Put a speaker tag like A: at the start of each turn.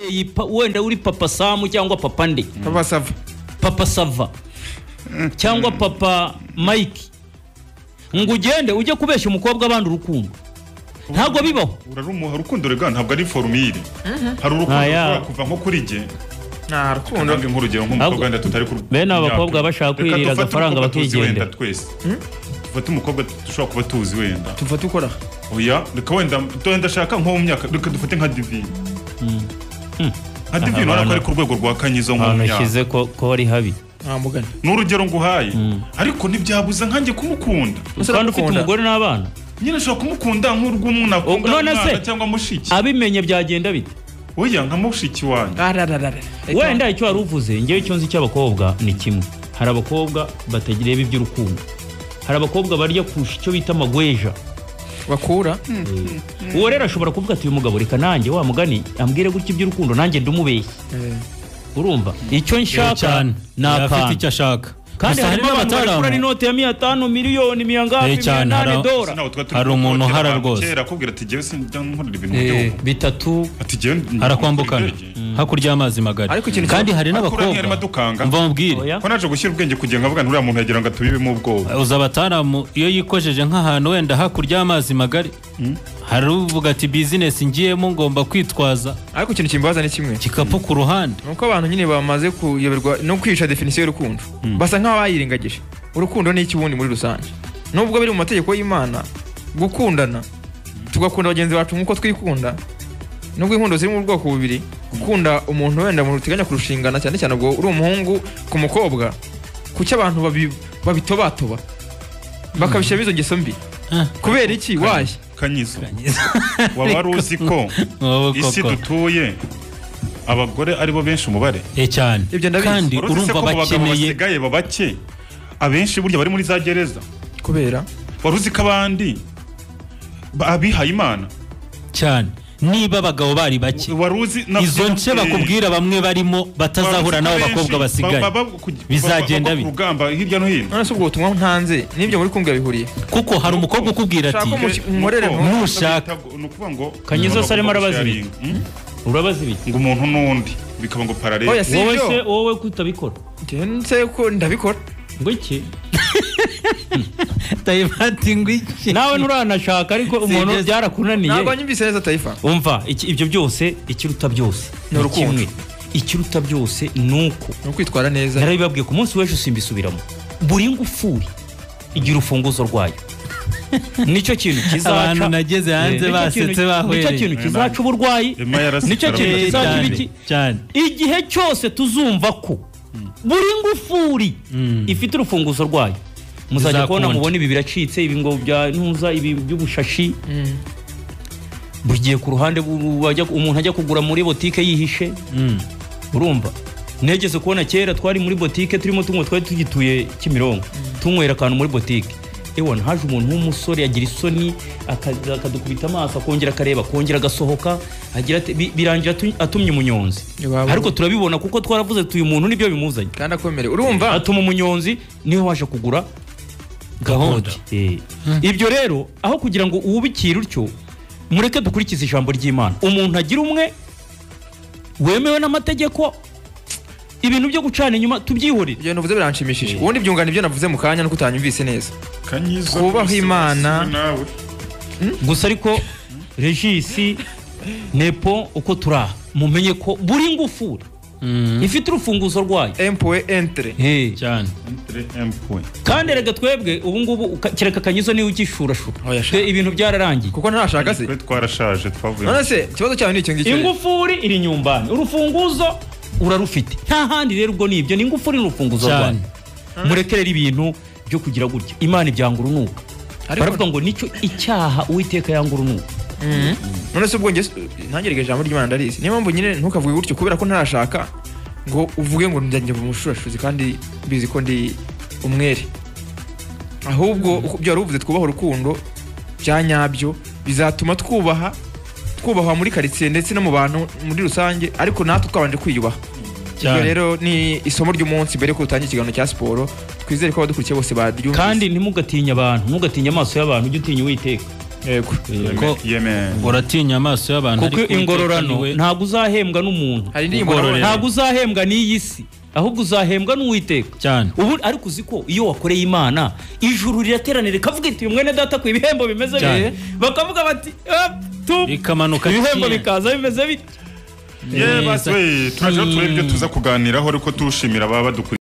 A: wenda uri papa Samu cyangwa papa nde papa Sava cyangwa papa Mike ngo ugende ujye kubeshya umukobwa abandi urukundo ntabwo bibaho
B: urarumuha urukundo rega ntabwo ari formule hari urukundo kuva nko kuri je
C: nta rukundo
B: nk'urugero nk'umukobwa wenda tutari ku
A: bene abakobwa bashaka kwirira agafaranga bakigenda
B: twese tufate umukobwa dushobora kuba tuzi wenda
C: tufate ukora
B: oya reka wenda shaka nko mu myaka reka dufate nka Divine Divine wala ko ari ku rwego rwa Kanyizo nko mu myaka
A: nashyize ko ari habi
C: mugani
B: n'urugero nguhaye ariko ntibyabuza nkanjye kumukunda
A: kandi ufite umugore n'abana
B: nyine ashobora kumukunda nk'urw'umuntu akunda cyangwa mushiki
A: abimenye byagenda bite
B: oya nka mushiki wanjye
A: wenda icyo wari uvuze ngewe icyo nzi cy'abakobwa ni kimwe hari abakobwa batagireba iby'urukundo hari abakobwa barya kurusha icyo bita amagweja
C: bakura
A: uwo rero ashobora kuvuga ati uyu mugabo reka nanjye wa mugani ambwire gutya iby'urukundo nanjye ndumubeshye urumva icyo nshaka
D: afite icyo ashaka
A: kandi hari n'abatara ari note ya 500 miliyoni miyangapi $8
D: hari umuntu hara rwose
B: kera akubwira ati jewe sindankorera ibintu byo
A: bitatu
B: ati jewe
D: harakwambukana hakurya y'amazi magari kandi hari n'abakobwa mva mubwire
B: ko naje gushyira ubwenge kugira ngo avuga nturiya muntu yagira ngo atubibemo ubwoba
D: uza abataramu iyo yikojeje nk'ahantu wenda hakurya y'amazi magari hari uvuga ati business ngiyemo ngomba kwitwaza
C: ariko ikintu kimbaza ni kimwe
D: kikapu ku ruhande
C: nuko abantu nyine bamaze kuyoberwa no kwisha definition y'urukundo basa nk'abayirengagije urukundo ni iki wundi muri rusange nubwo biri mu mategeko y'Imana gukundana tugakunda bagenzi bacu nkuko twikunda nubwo inkundo ziri mu bwoko bubiri gukunda umuntu wenda mu ruteganya kurushingana cyane cyane ubwo uri umuhungu ku mukobwa kuki abantu babitobatoba bakabisha bizo ngeso mbi kubera iki waye
B: Kanyizo waba ruzi ko isi dutuye abagore aribo benshi umubare
D: cyane kandi urumva bakeneye
B: basigaye babake abenshi burya bari muri za gereza
C: kubera
B: waruzi ko abandi abihaye Imana
D: cyane niba abagabo bari bake izo nce bakubwira bamwe barimo batazahura nabo bakobwa basigaye bizagenda bi
B: rugamba hirya no hino
C: none ubwo utumwa ntanze nibyo muri kumbwira bihuriye
D: kuko hari umukobwa ukubwira ati nushaka
B: nukuvuga ngo
A: Kanyizo sarimo arabazi urabazi biki
B: ngo umuntu nundi bikaba ngo parallel
A: wowe kutabikora
C: nse ko ndabikora
A: ngo iki
D: Taifa ngwiki
A: nawe nuranashaka ariko umuntu byarakunaniye
C: ntabwo nyumvise neza Taifa
A: umva ibyo byose ikiruta byose
C: ni kimwe
A: ikiruta byose nuko
C: no kwitwara neza
A: narabibabwiye ku munsi w'ejo simbisubiramo buri ngufuri igira ufunguzo rwayo nicyo kintu kizaca
D: abantu nageze hanze basetse bahwereye
A: nicyo kintu kizaca uburwayi nicyo kintu kizaca ibiki igihe cyose tuzumva ko buri ngufuri ifite urufunguzo rwayo muzajya kubona mubona ibi biracitse ibi ngo bya ntuza ibi by'ubushashi bugiye ku ruhande umuntu ajya kugura muri botike yihishe urumva negeze kubona kera twari muri botike turimo tunywa twari tugituye Kimironko tunywera akantu muri botike ewana haje umuntu w'umusore yagira isoni akadukubita amaso akongera akareba kongera agasohoka agira birangira atumye umunyonzi ariko turabibona kuko twaravuze tuyu muntu nibyo bimuzanye
C: kandi akomere urumva
A: atuma umunyonzi niwe waje kugura gahunda ibyo rero aho kugira ngo ubikire utyo mureke dukurikize ijambo ry'Imana umuntu agira umwe wemewe n'amategeko ibintu byo gucana inyuma tubyihorire
C: ibyo navuze biranshimishije ubundi byungana ibyo navuze mu kanya nuko utanyumvise neza
B: Kanyizo
C: kubaho Imana
A: gusa ariko Regisi Nepo uko turaha mumenye ko buri ngufuri ifite urufunguzo rwayo
C: empoe entre
D: cyane
A: kandi rega twebwe ubu ngubu kireka Kanyizo niwe ukishurashura ibintu byararangiye
C: kuko ntashaka se
B: twarashaje twavuye
C: none se ikibazo cyawe ni icyo ngicyo
A: ingufuri iri nyumbani urufunguzo urarufite nta handi rero ubwo nibyo ni ingufuri n'urufunguzo rwayo murekerera ibintu byo kugira gutya Imana ibyanga urunuka baravuga ngo nicyo icyaha Uwiteka yanga urunuka
C: none se ubwo ntangerege ijambo ry'Imana ndarizi niyo mpamvu nyine ntukavuge gutyo kubera ko ntarashaka ngo uvuge ngo njye mu mushurashuzi kandi bizi ko ndi umwere ahubwo byo waruvuze twubaha urukundo bya nyabyo bizatuma twubahwa muri karitsiye ndetse no mu bantu muri rusange ariko natwe twabanje kwiyubaha ibyo rero ni isomo ry'umunsi mbere ko utangiye ikiganiro cya siporo twizere ko abadukurikiye bose baryumvise
A: kandi ntimugatinye abantu ntugatinye amaso y'abantu ujye utinya Uwiteka
C: yego
D: uratinya amaso y'abantu
A: kuko ingororano ntabwo uzahembwa n'umuntu, ntabwo uzahembwa n'iyi si, ahubwo uzahembwa n'Uwiteka
D: cyane.
A: Ubu ariko uzi ko iyo wakoreye Imana ijuru rirateranira kavuga iti mwene data ku ibihembo bimeze bihe, bakavuga bati
D: bikamanuka
A: ibihembo bikaza bimeze bite.
B: Ye baswe turaje turebe ibyo tuza kuganiraho ariko tushimira baba badukuriye.